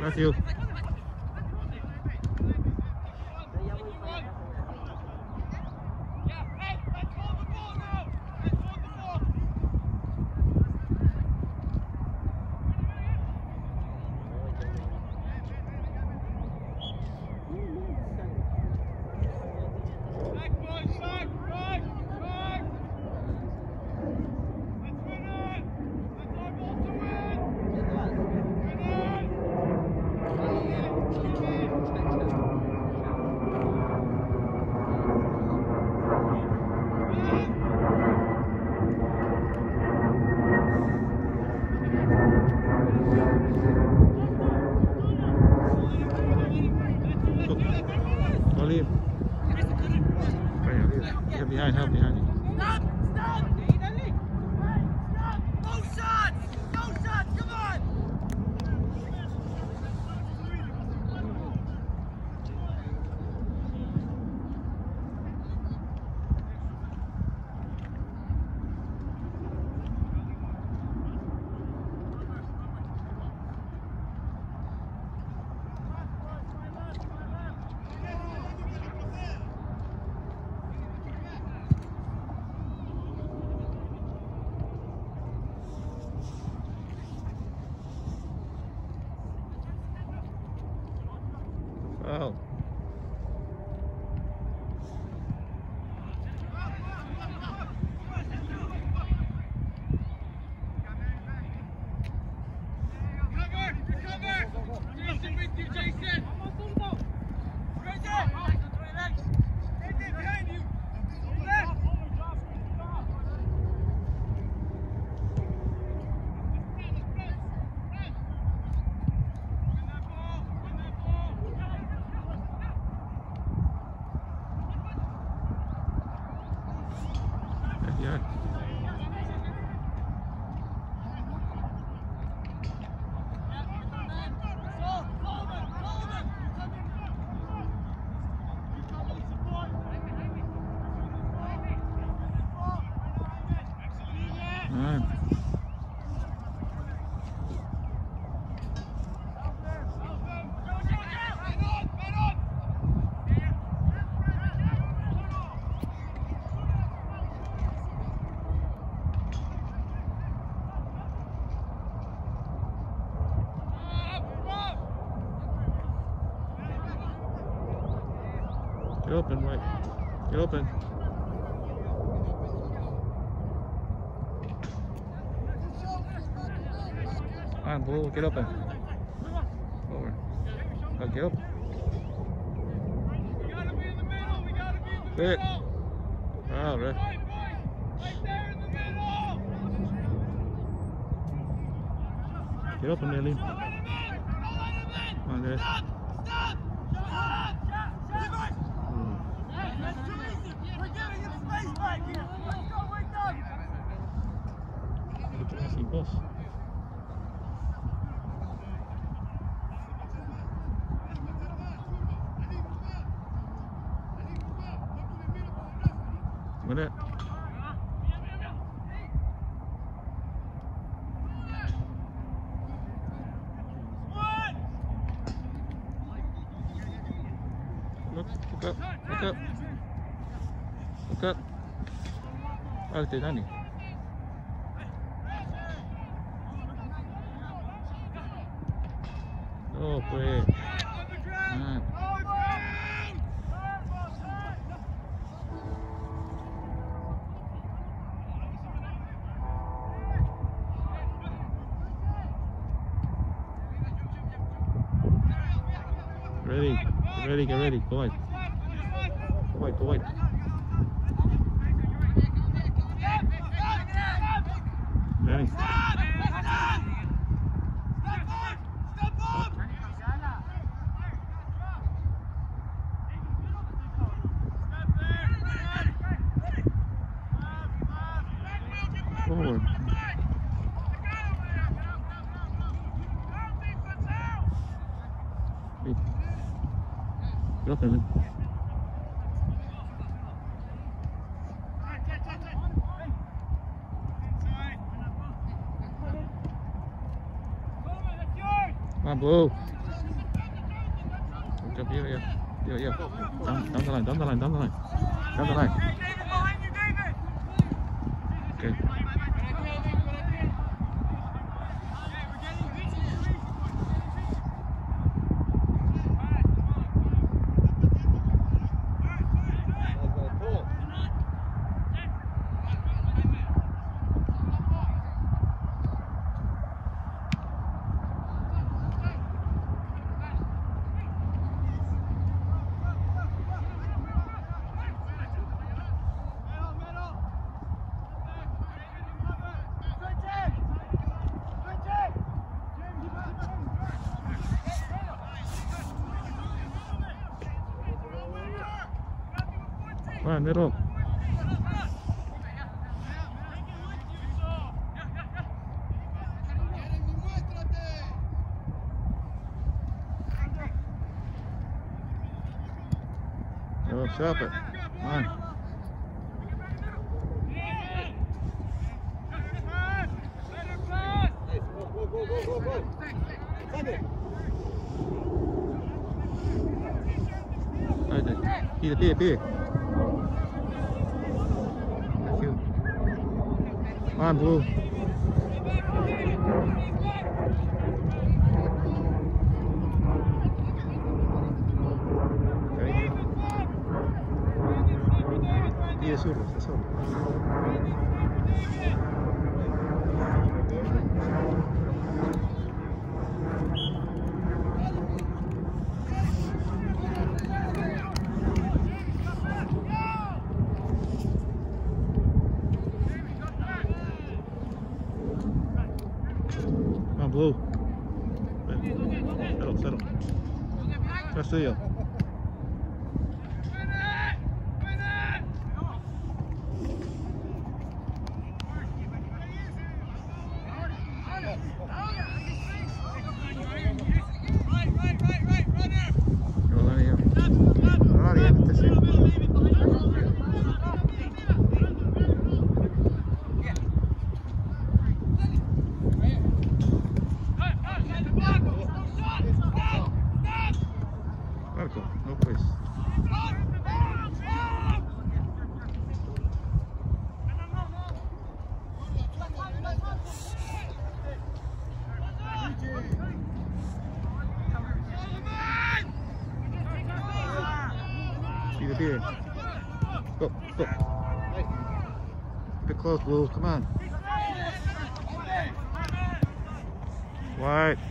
Matthew. Help behind you. Stop! No shots! No shots! Come on! Oh. Yeah. Get open, Mike. Get open. Come on, Blue. Get open. Over. Oh, get up. We gotta be in the middle. We gotta be in the Sit. middle. Oh, right. Right there in the middle. Get open, Nelly. Don't let him in. Don't let him in. Come on, guys. Stop. Stop. That's too easy. We're giving him space back here. Let's go. We're done. Así vos. What it? Look up, look up. Look up. Alte, Dani. Oh, pues. Ah. Ready, get ready, get ready. Go ahead. Go ahead, go ahead. Danny. Forward. Get up there, man. Come on, Blue. Yeah. Down the line. Down the line. Okay. Come on, middle. Oh, stop it. Come on. EDP. Come on, Blue. Dia suruh, saya suruh. Blue. Settle. Trust you. No place. EDP. Go. Bit close, Blue. Come on. Wide.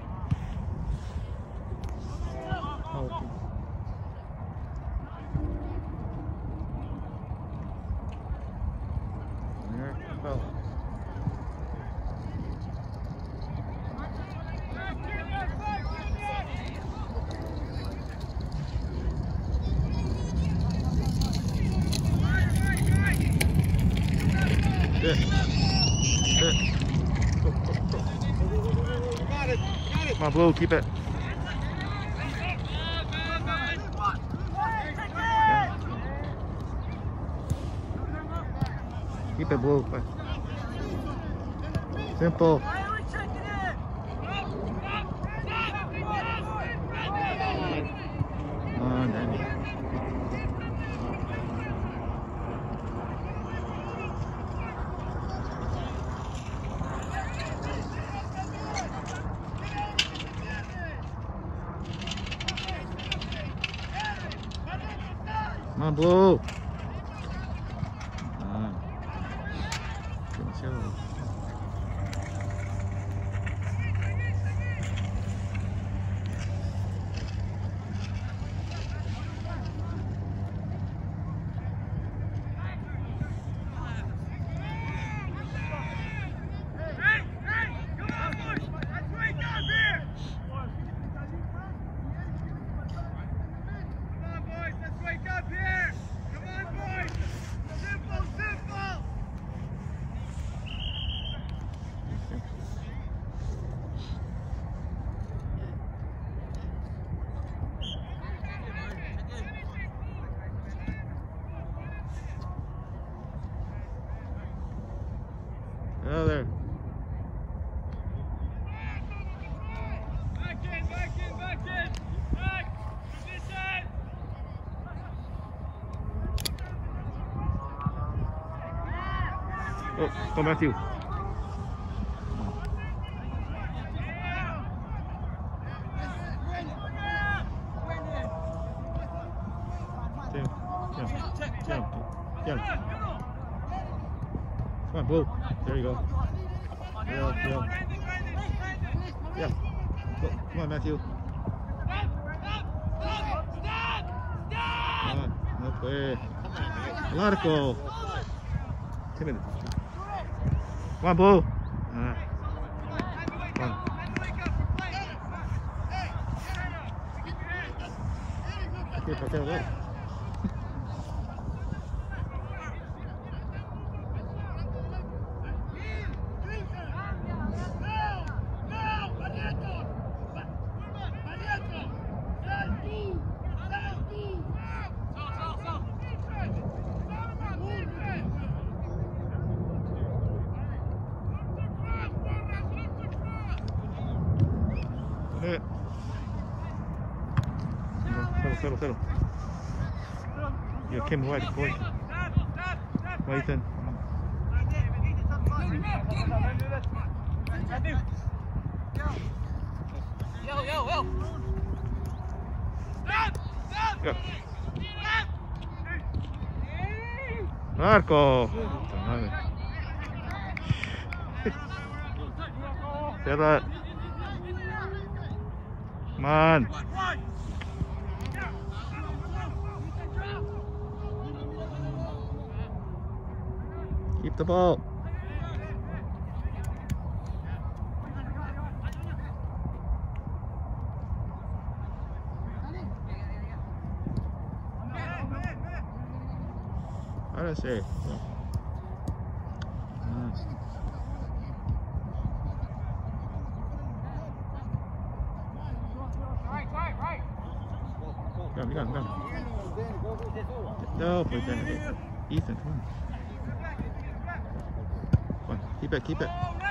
Come on, Blue, keep it. Yeah. Keep it, Blue. Simple. Come on, Danny. Come on, Blue. Come on, boys, let's wake up here! Come on! Go Matthew. Jim. Come on, Blue. There you go. Yeah. Come on, Matthew. Come on. No play. Largo. Timid. Come on, Blue. Come on. Here, pass it away. Settle. Yeah, Kim White, boy. Nathan. Yo. Yeah. Marco. Get that. Come on. Keep the ball. I don't say. Nice. Right. Come. No, put that. Ethan, come on. Keep it. Keep it.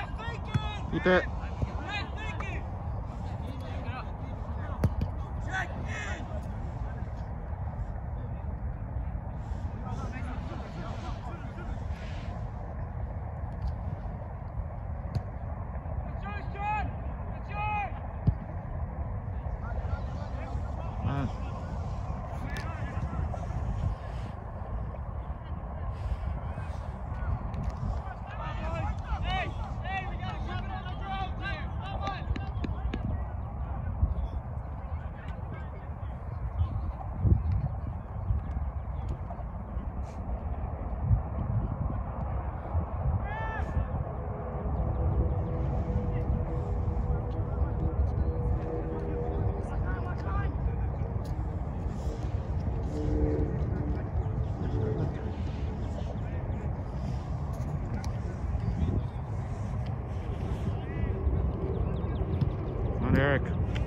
Eric.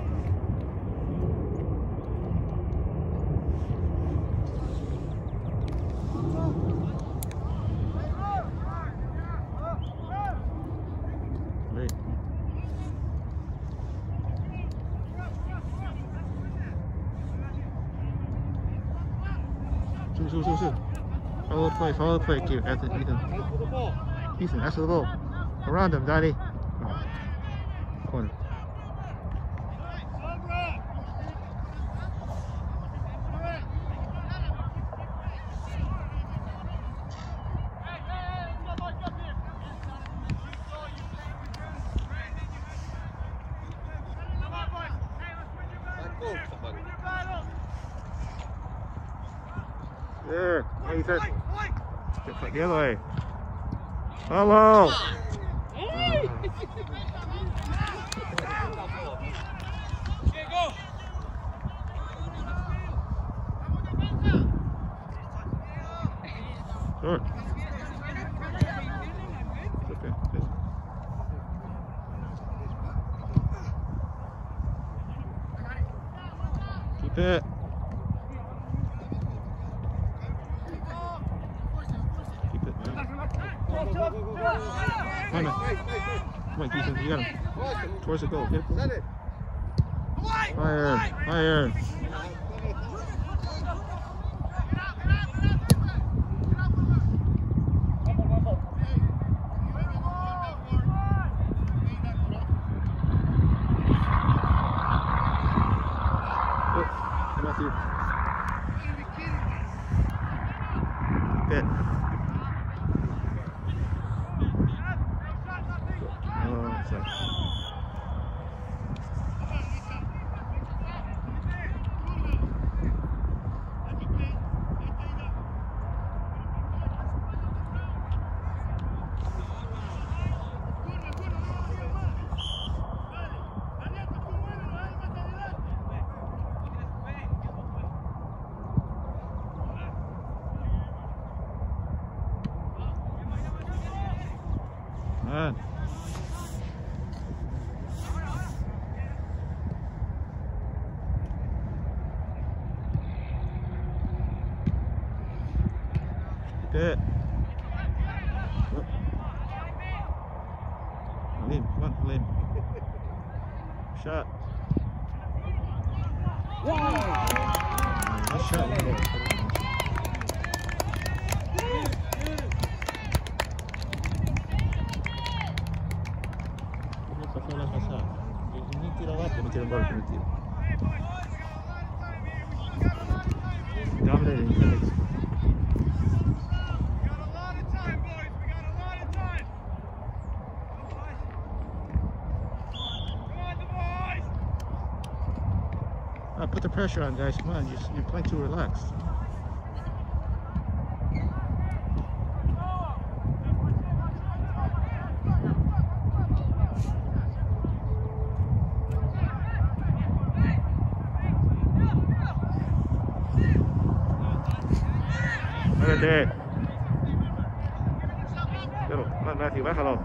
Wait. Shoot. Follow the play, Ethan. Ethan, that's the ball. Around him, Daddy. Oh. Corner. There, Ethan. Get the other way. Hello. Sure. Okay. Keep it. Come on, Ethan, you got him. Towards the goal, hit it. Fire. Okay. Lim, come on, Lim. Shot. Nice shot. Esta fue la pasada. Ni tiro abajo, ni tiro en gol, ni tiro. Dominating Felix. Put the pressure on, guys. Come on, you're playing too relaxed. Vete. Pero, Matthew, bájalo.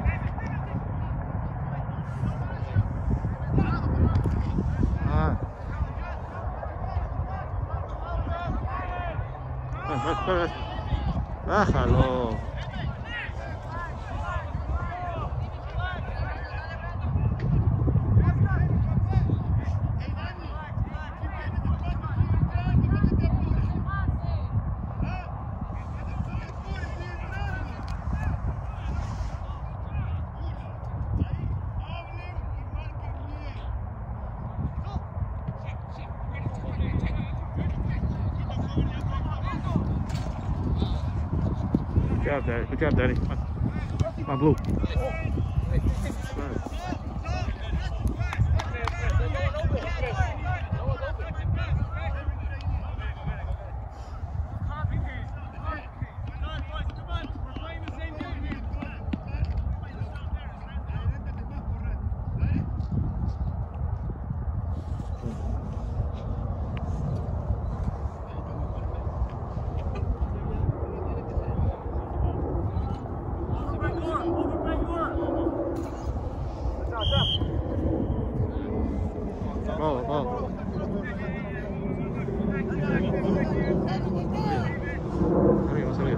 Bájalo. Good job, Daddy. Come on, Blue. Ball. Salía.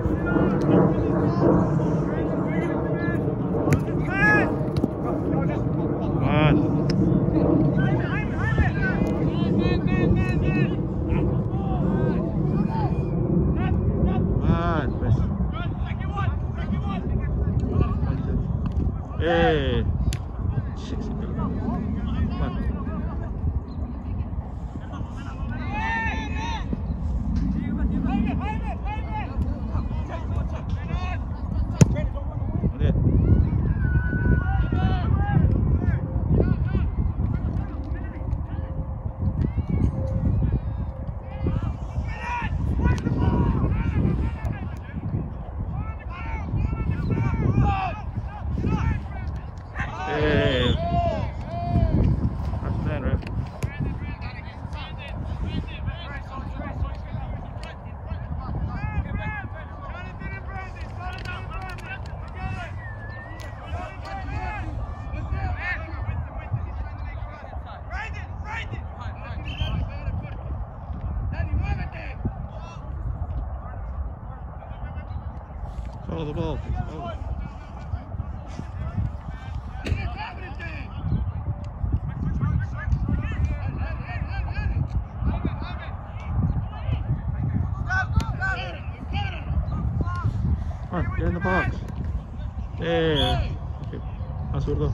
Follow the ball. Oh. Come on, get in the box. Yeah. Okay. Azurdo.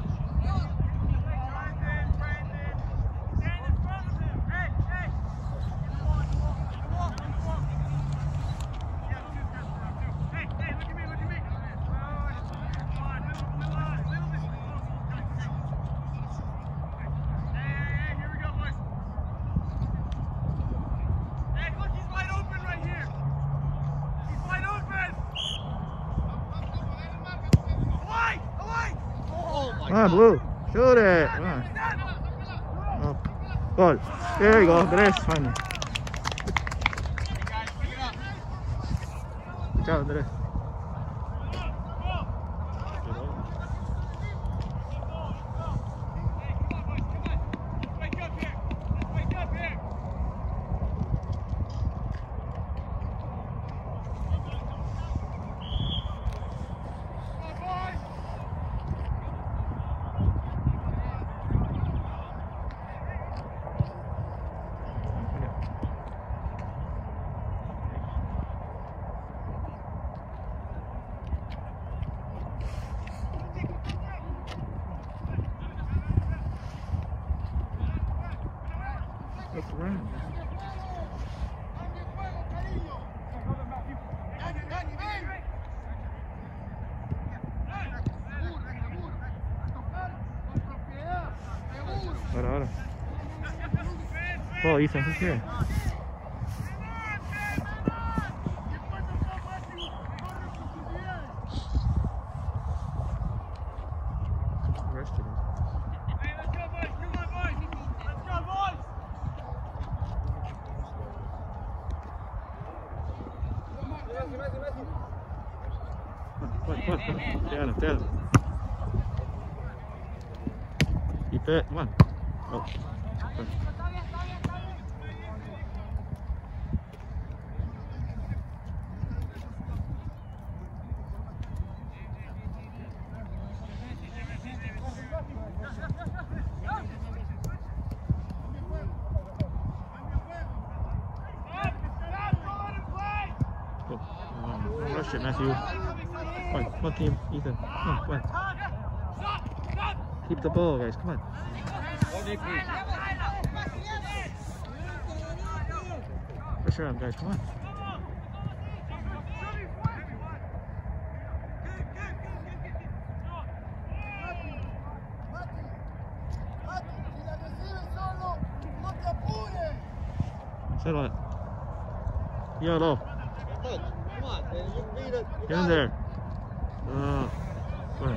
Come on, Blue. Shoot it. Come on. Oh. Goal. There you go. Andres, finally. Good job, Andres. Look around. Ahora. Oh, Ethan, who's here? Down. Keep it. Come on. Oh. Don't rush it, Matthew. Come on, team. Ethan. Come on. Keep the ball, guys. Come on. Pressure on, guys. Come on. Settle it. Yellow. Come on, man. You beat it. Get in there. Go ahead.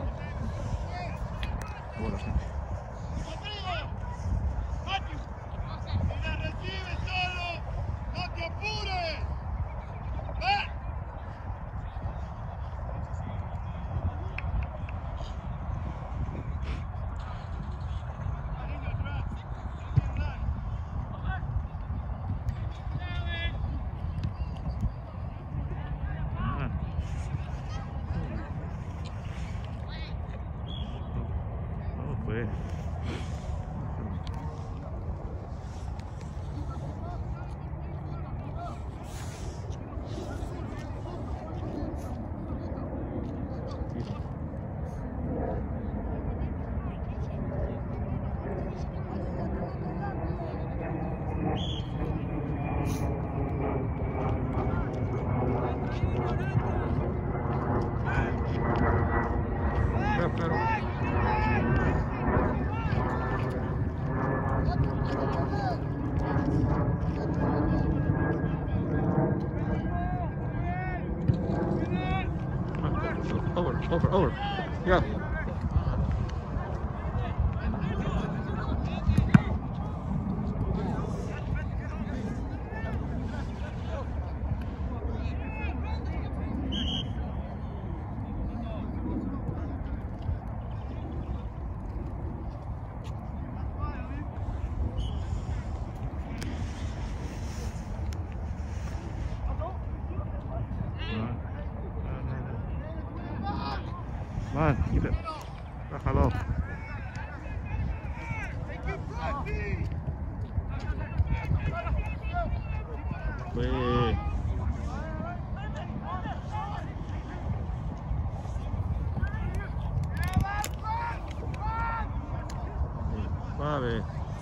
Over. Yeah. Come on, keep it. Hello. Wait. Suave.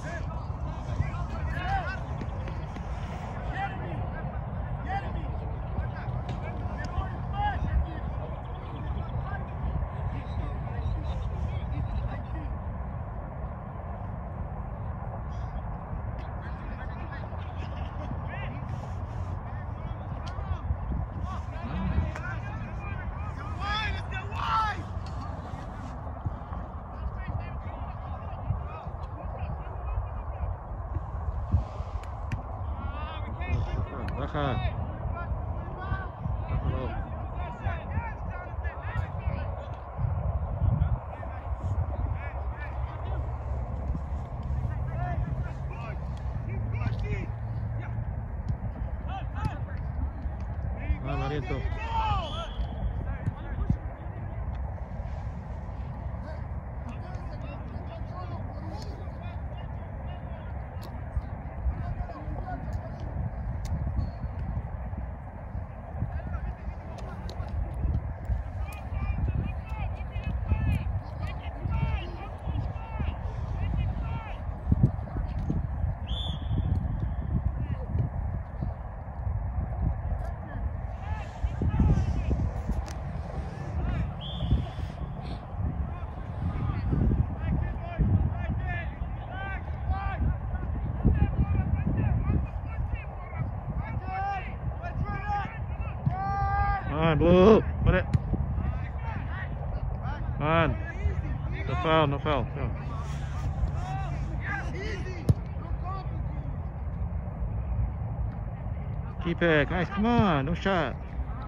Baja. Aliento. foul, no foul. No. Keep it, guys, come on, no shot.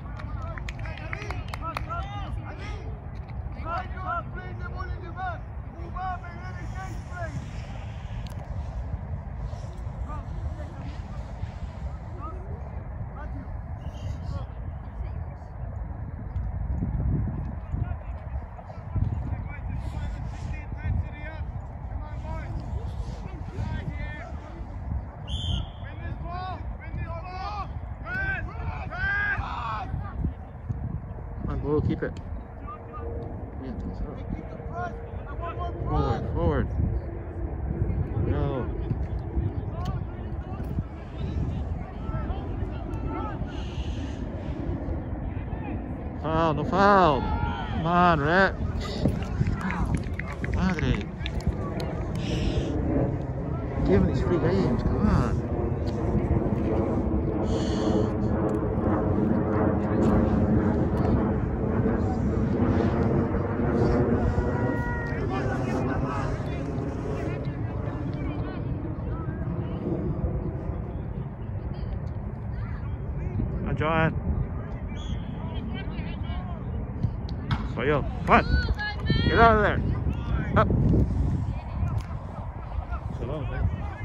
We'll keep it. Yeah, forward, forward. No. Foul, no foul. Come on, Rat. Madre. Give him these free games, come on. John. So yo, come on. Get out of there. Up. So long, man.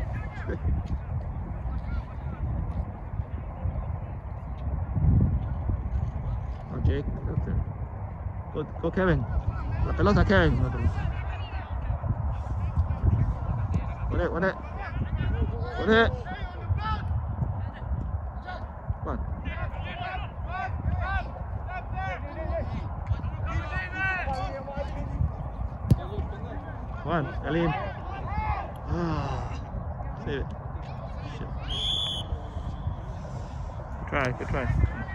Oh, Jake, up there. Go Kevin. La pelota, Kevin. What it? Come on. Come on, Elin. Ah, save it. Shit. Good try.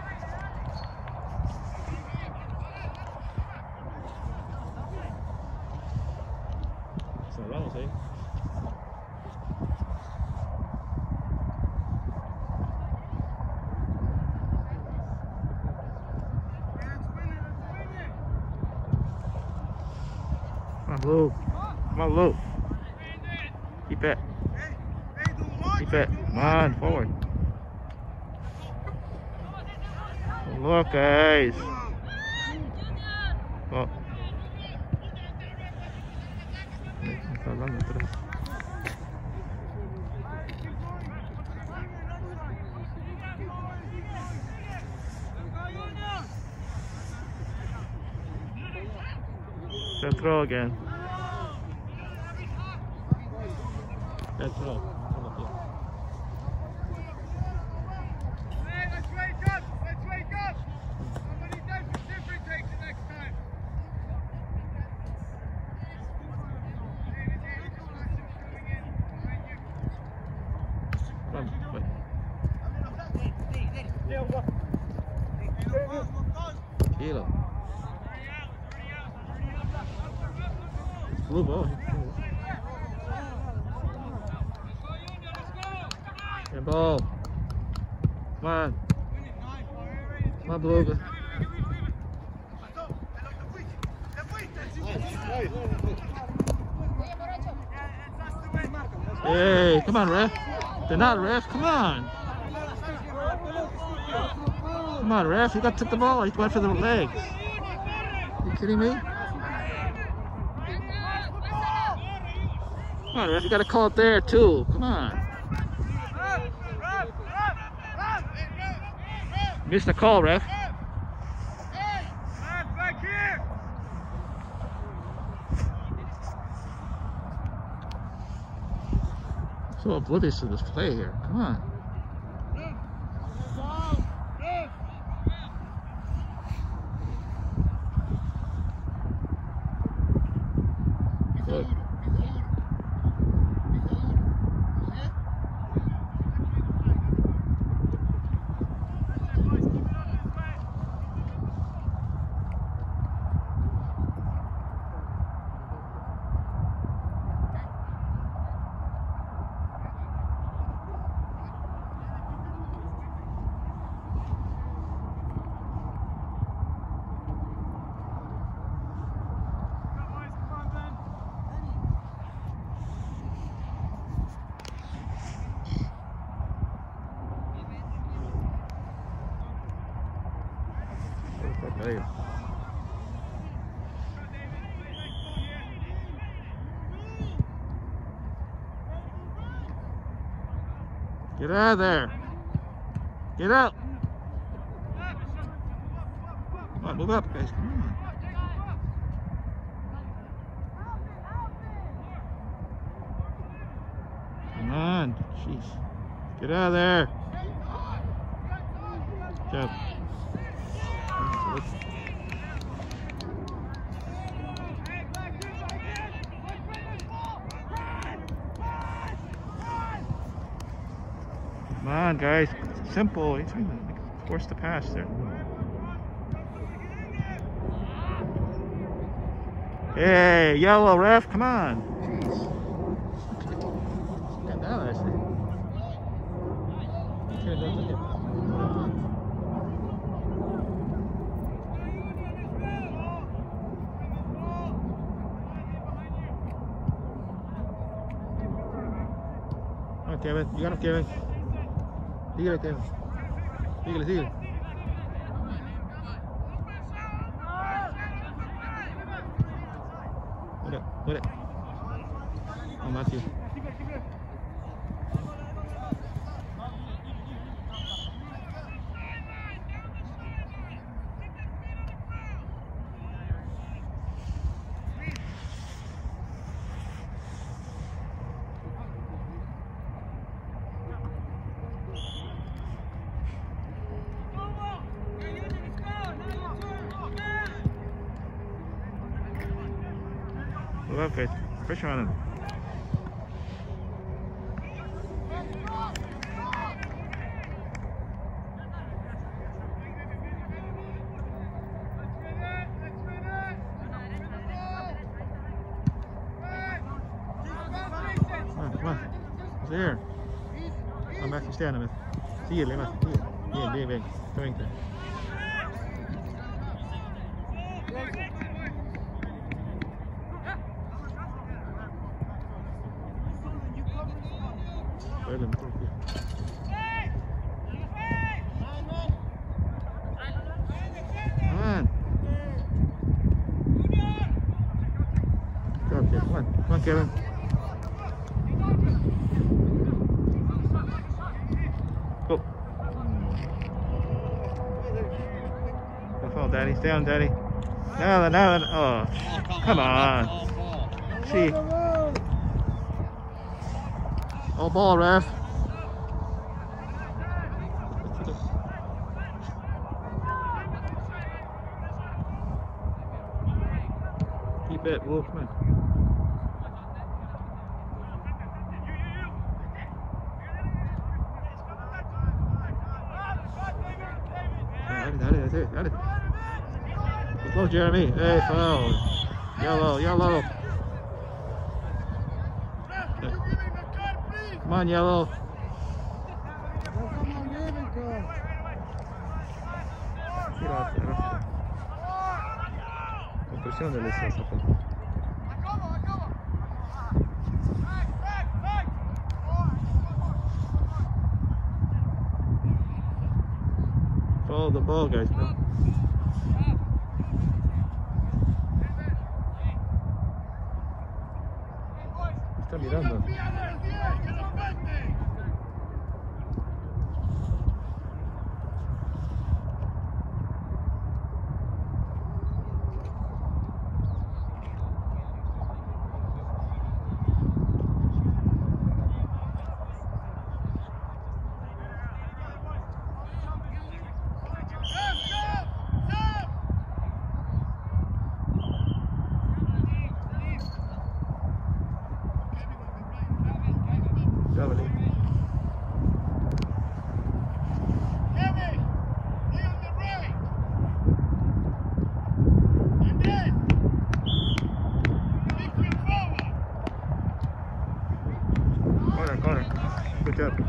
It's not wrong, see? Come on, Blue. Come on, Blue. Keep it. Come on, forward. Look, guys. Oh. Throw again. Let's throw. Let's wake up! Somebody does it different, takes it next time. Come on, Kilo. Blue ball. Good ball. Come on. Come on, Blue. Hey, come on, ref. They're not ref. Come on. Come on, ref. You got to take the ball. He went for the legs. Are you kidding me? Come on, ref. You got to call it there, too. Come on. Missed the call, ref. So oblivious to this play here. Come on. Good. Get out of there. Get out. Come on, move up, guys. Come on. Come on. Jeez. Get out of there. Good job. Come on, guys. Simple. You're trying to force the pass there. Hey, yellow ref. Come on. Jeez. Get down, I say. Come on, Kevin. You got him, Kevin. Síguele, Kevin. Síguele, síguele. Put it. Oh, Matthew. Move up, guys. Pressure on him. Come on. It's there. Come back to stand with. Síguele, más. Bien. Está bien. Come on, Kevin. Go. Don't fall, Daddy. Stay on, Daddy. Now. Oh, come on. See. All ball, ref. Keep it, Wolf. Come on. Got it. Get close, Jeremy. Hey, foul. Yellow. Come on, yellow. Get off there. Presión de esa pelota. Follow the ball, guys. No? Está mirando. Corner. Good job.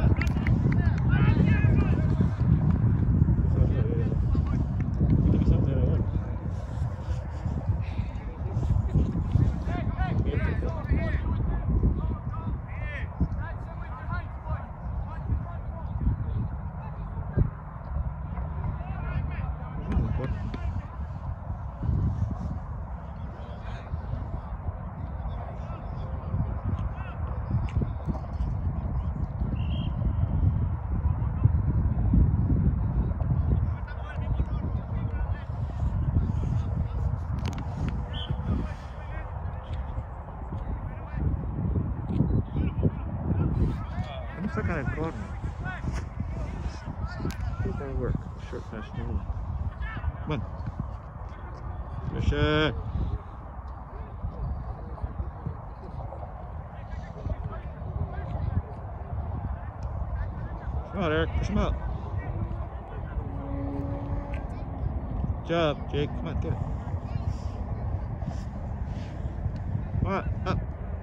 second and corner. That'll work. Short pass, no one. Come on. Pressure. Come on, Eric. Push him out. Good job, Jake. Come on, get it. Come on, up.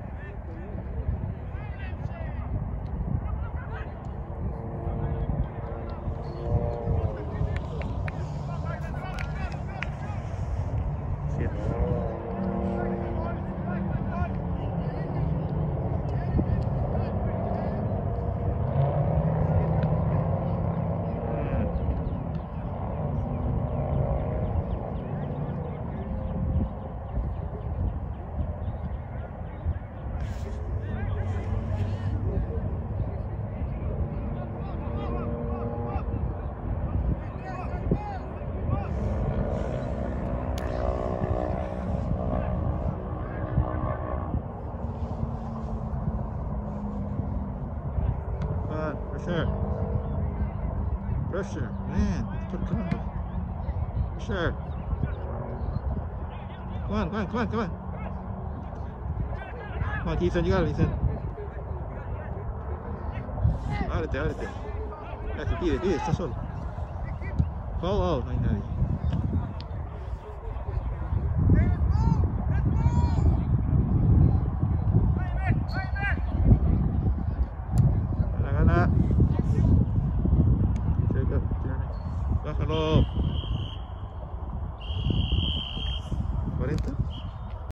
Pressure. Pressure. Man, come on. Pressure. Come on, come on, come on, come on. Come on, Ethan, you got it, Ethan. Ábrete, ábrete. Pide, está solo. Follow, no hay nadie.